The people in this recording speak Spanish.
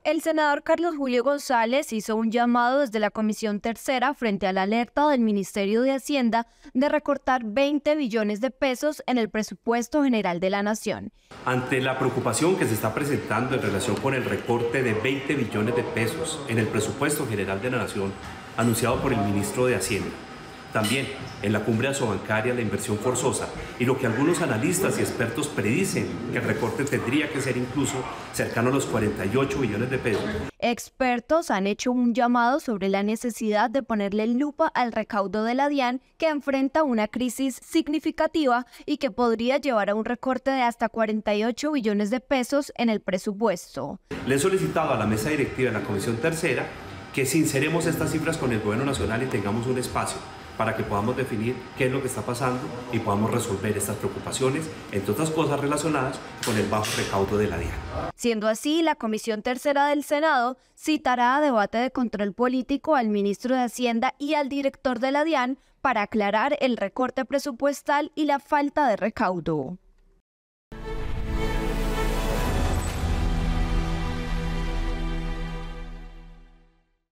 El senador Carlos Julio González hizo un llamado desde la Comisión Tercera frente a la alerta del Ministerio de Hacienda de recortar 20 billones de pesos en el presupuesto general de la Nación. Ante la preocupación que se está presentando en relación con el recorte de 20 billones de pesos en el presupuesto general de la Nación anunciado por el ministro de Hacienda, también en la cumbre asobancaria la inversión forzosa y lo que algunos analistas y expertos predicen que el recorte tendría que ser incluso cercano a los 48 billones de pesos. Expertos han hecho un llamado sobre la necesidad de ponerle lupa al recaudo de la DIAN, que enfrenta una crisis significativa y que podría llevar a un recorte de hasta 48 billones de pesos en el presupuesto. Le he solicitado a la mesa directiva de la Comisión Tercera que sinceremos estas cifras con el Gobierno Nacional y tengamos un espacio para que podamos definir qué es lo que está pasando y podamos resolver estas preocupaciones, entre otras cosas relacionadas con el bajo recaudo de la DIAN. Siendo así, la Comisión Tercera del Senado citará a debate de control político al ministro de Hacienda y al director de la DIAN para aclarar el recorte presupuestal y la falta de recaudo.